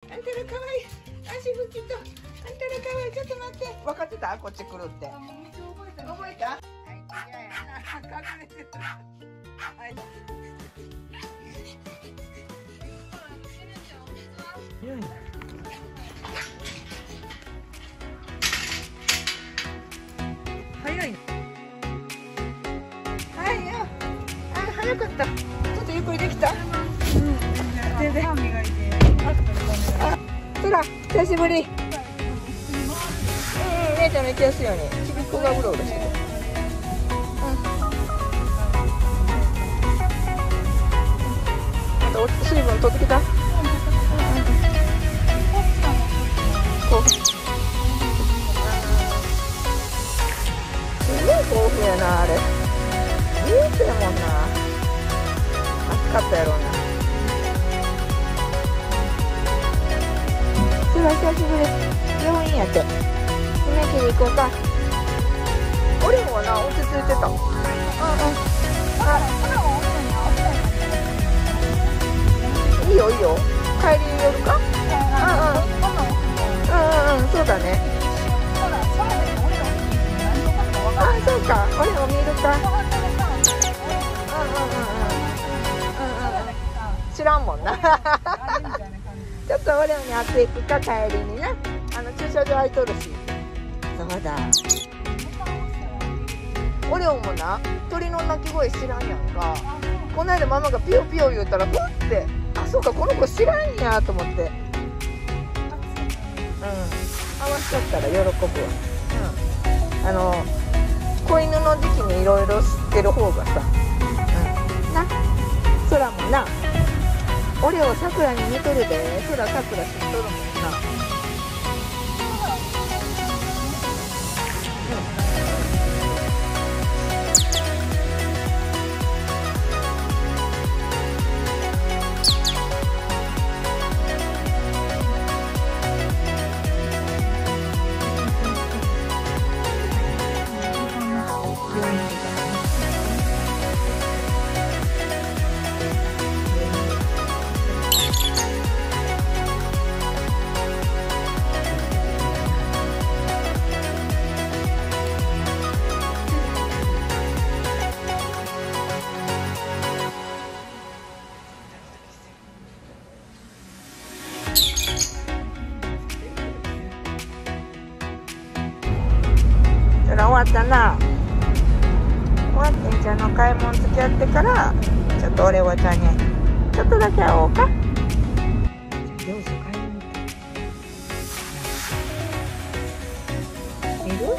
あんたら可愛い。足拭きと。あんたら可愛い。ちょっと待って。分かってた？こっち来るって。覚えた？はい、嫌やな。隠れてる。はい。早い。はいよ。あ、早かった。ちょっとゆっくりできた。全然。あ、そら、久しぶり。姉ちゃんの行きやすいように、ちびっこがうろうろしてる。あと、水分取ってきた。すごい興奮やな、あれ。見えてるもんな。暑かったやろうな。すごい久しぶり。病院やって。爪切り行こうか。オレもな、落ち着いてた。うんうん。いいよいいよ。帰り寄るか。そうだね。あ、そうか。オレも見るか。知らんもんな。ちょっとオレオに会っていくか、帰りにな。駐車場空いとるし。そうだ。オレオもな、鳥の鳴き声知らんやんか。この間ママがピヨピヨ言うたら、ふって、あ、そうか、この子知らんやと思って。合わしちゃったら喜ぶわ。子犬の時期にいろいろ知ってる方がさ。な、空もな、オレオさくらに似とるで、空さくら知っとるもんな。終わったな。終わってんちゃんの買い物付き合ってから、ちょっとオレオちゃんにちょっとだけ会おうか。上手買い物見る？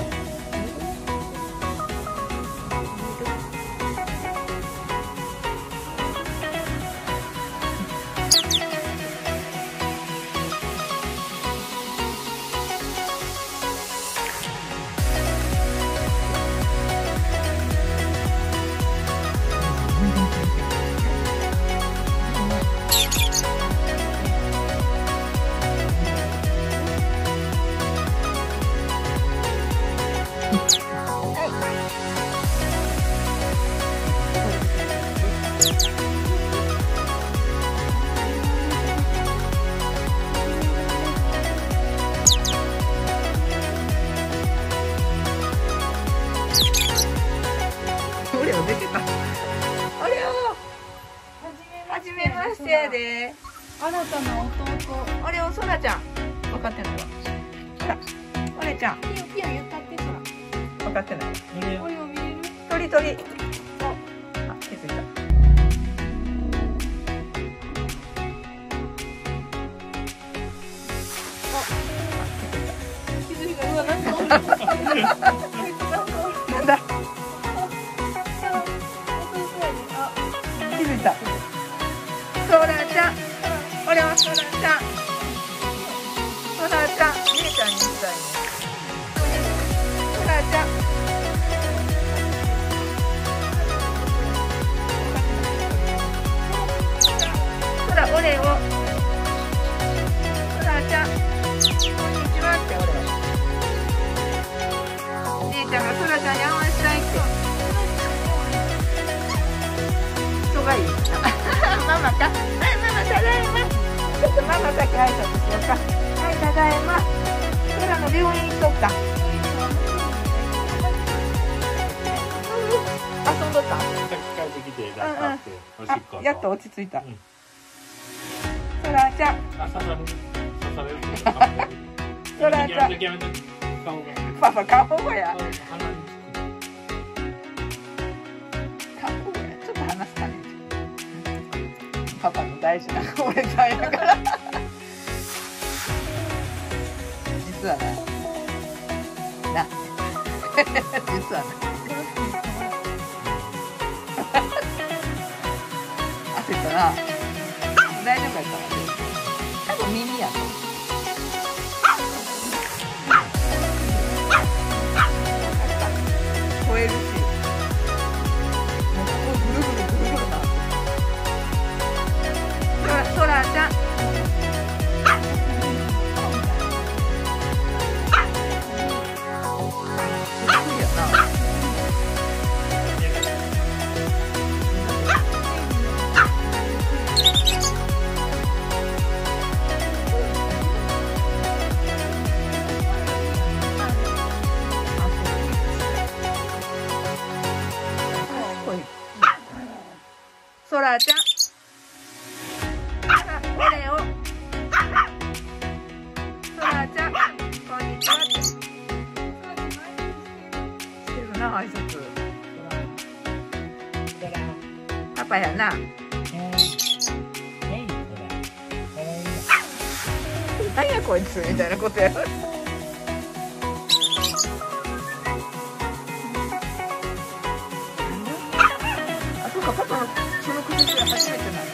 オレオ出てた。オレオ。はじめましてやで。 新たな弟。 オレオ、ソラちゃん。分かってないわ。ほら、オレちゃん。 ピヨピヨ言ったってそら。 分かってない。 オレオ見れる？ 鳥鳥。あ、気づいた。 気づいた。うわ、なんか。 なんだ。気づいた。ソラちゃん。オレオ、ソラちゃん。ソラちゃん。姉ちゃんにしたいね。ソラちゃん。ソラ、オレオ。ソラちゃん。こんにちはってオレオ。姉ちゃんがソラちゃんに会わしたいって。人がいい。ママか。はい、ママただいま。ちょっとママだけ挨拶しようか。 た。遊んどった。 帰ってきて出したっておしっこと。 やっと落ち着いた。 うん。 そらちゃん。 あ、刺される。 そらちゃん。 やめて。顔が。 パパ過保護や。 鼻につく。 過保護や。ちょっと話すかね。パパの大事な俺さんやから。実はな。実はね。焦ったな。大丈夫やったわ。多分耳やと。吠えるし。もうここぐるぐるな。そらちゃん。そらちゃん。オレオ。そらちゃん。こんにちは。してるな、挨拶。パパやな。何やこいつみたいなことや。あ、そうか、パパのその口で初めてなの。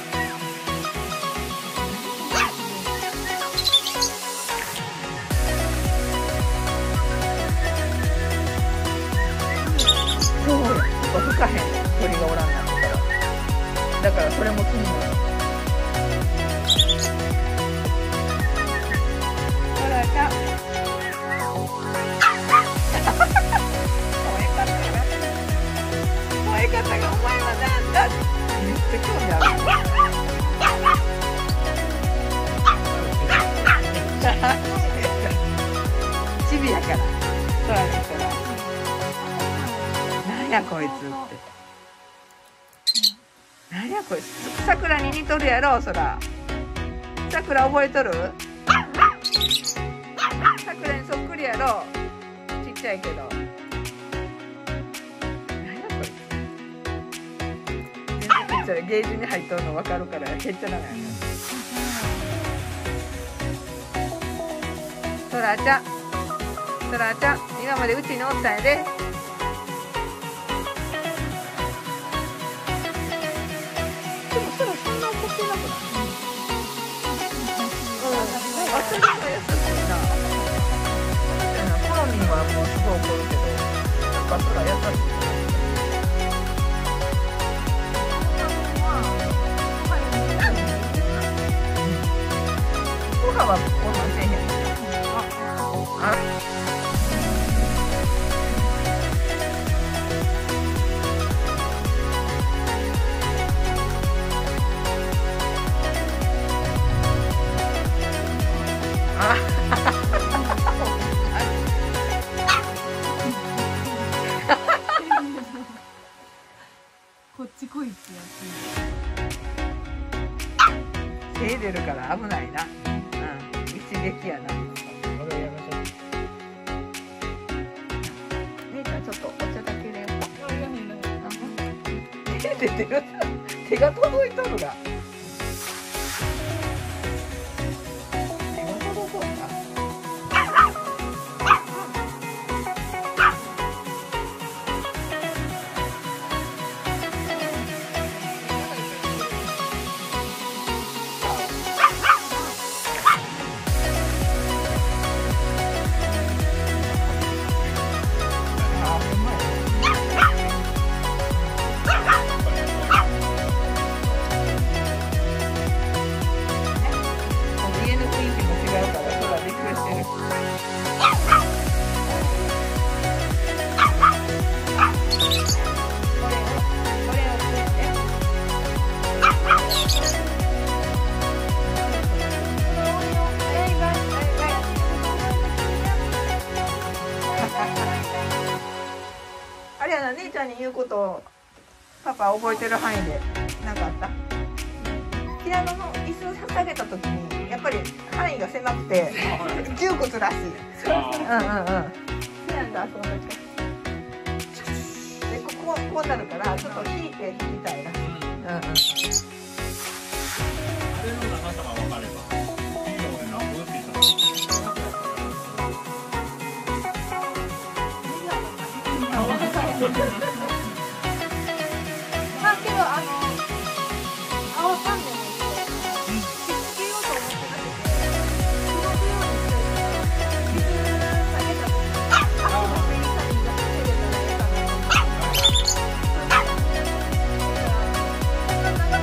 そうや、吹かへん鳥がおらんなったから。だからそれも気になる。そらちゃん。吠え方がお前はなんだ。めっちゃ興味ある。チビやから。そらちゃん。なんやこいつって。なんやこいつ。さくらに似とるやろ、そら。さくら覚えとる？さくらにそっくりやろ。ちっちゃいけど。なんやこいつ。全然ちっちゃい。ゲージに入っとるの分かるから、へっちゃなのや。そらちゃん。そらちゃん。今までうちにおったんやで。そらそんな怒ってなくない？あ、それが優しいな。コロミンはもうすごい怒るけど、なんかそら優しい。ご飯はこんなんせえへん。あ。 こっち来いってや手出るから危ないな。うん、一撃やな。姉ちゃんちょっとお茶だけでよ。手出てる。手が届いとるが。手が届こうか。 ちゃんに言うことをパパ覚えてる範囲でなかった？ピアノの椅子を下げた時にやっぱり範囲が狭くて窮屈らしい。ピアノと遊んだ時でこうなるからちょっと引いて弾きたいらしい。 あれの長さが分かればまあけど青さんでもいいよ。しつけようと思ってなくて、動くようにして水下げた時に上に下げたらいいかな。長くなって。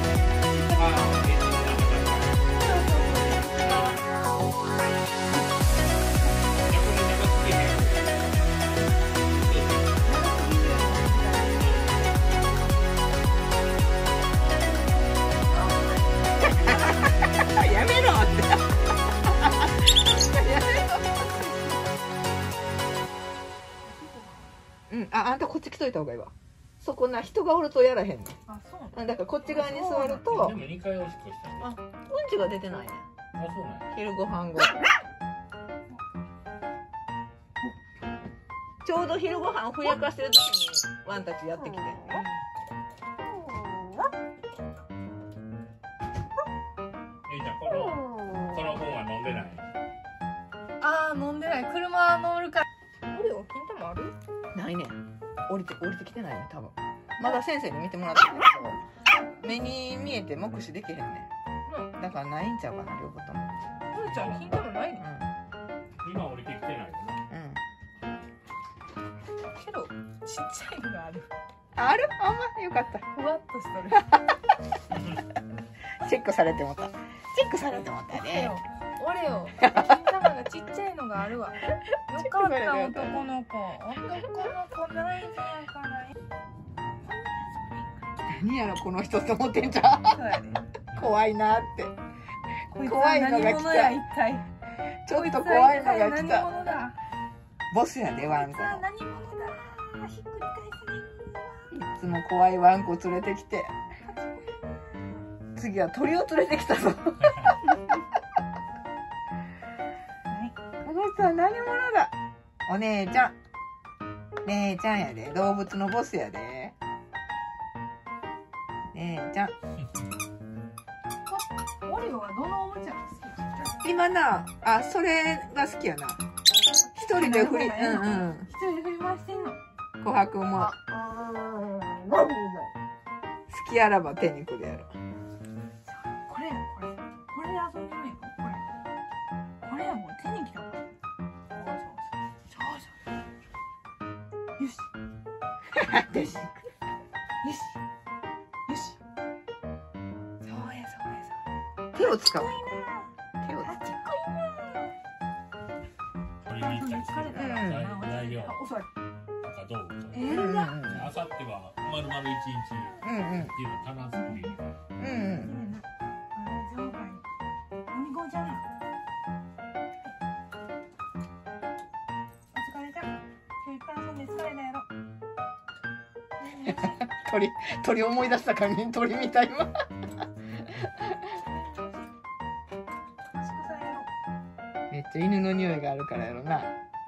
あんたこっち来といた方がいいわ。そこな人がおるとやらへんねん。 あ、そう。 だからこっち側に座るとでも2回おしっこしたんで。 うんちが出てないね。 あ、そうなんや。 昼ご飯後ちょうど昼ご飯ふやかしてる時にワンたちやってきてんよ。 この本は飲んでない。 あー、飲んでない。車乗るから。 これを金玉ある？ないねん。降りてきてないね多分。まだ先生に見てもらってないけど目に見えて目視できへんねん。だからないんちゃうかな両方とも。 これちゃん金玉ないね。 今降りてきてないよね。 けどちっちゃいのがある。 ある？あんまよかった。 ふわっとしとる。 チェックされてもた。チェックされてもたね。 俺よ。金玉がちっちゃいのがあるわ。よかった男の子。男の子大事やから。 何やろこの人と思ってんじゃん。 そうやね。 怖いなって。 怖いのが来た。 ちょっと怖いのが来何た。 者だ。 ボスやでワンコの。 何者だ。ひっくり返すね。 いつも怖いワンコ連れてきて。次は鳥を連れてきたぞ。この人は何者だ。お姉ちゃん。姉ちゃんやで。動物のボスやで。姉ちゃん。 オレオはどのおもちゃが好き？ 今な、あ、それが好きやな。一人で振り、 一人で振り回してんの。 琥珀も。好きあらば手にくるやろ。 これで遊んでみよう。これはもう手に来たから。よし。よし。 手を使う。 手を使う。 取りに行ったりするから材料とか道具とか。あさっては丸々1日っていう棚作り。 鳥思い出した感じに鳥みたいわ。めっちゃ犬の匂いがあるからやろな。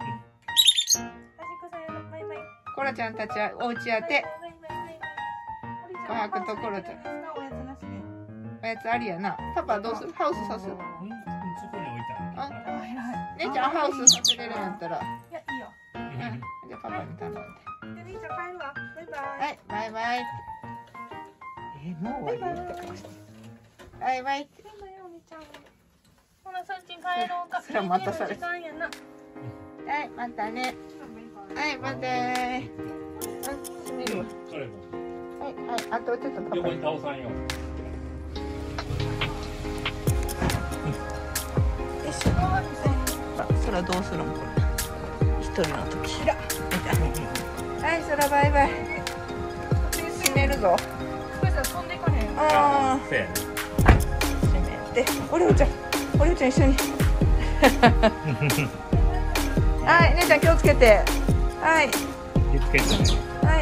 コロちゃんたちはお家当て。琥珀とコロちゃん。おやつありやな。パパどうする？ハウスさす？ そこに置いてある。 姉ちゃんハウスさせれるんやったら。 いや、いいよ。 じゃあパパに頼んで。 姉ちゃん帰るわ。バイバイ。 はい、バイバイ。もう終わりって顔して。バイバイ。 ほな、そっち帰ろうか。 それまたされ。 時間やな。 はい、またね。はい、またね。閉めるわ。はい、はい、あとちょっとパパ。 横に倒さんよ。 よいしょ。そらどうするのこれ。一人の時。はい、そらバイバイ。閉めるぞ。 飛んでかへん。 ああ。 せやね。 閉めて。おりょうちゃん一緒に。はい、姉ちゃん気をつけて。はい。 気をつけてね。 はい。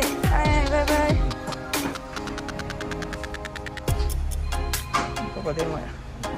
子電話や。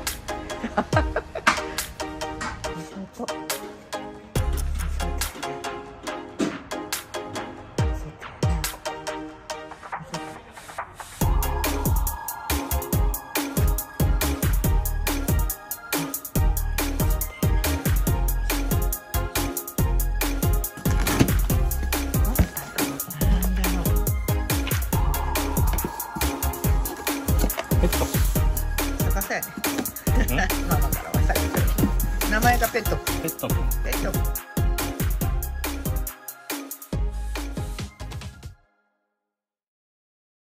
ペット。 逆さやね。ママからはさ、名前がペット。 ペット。 ペット。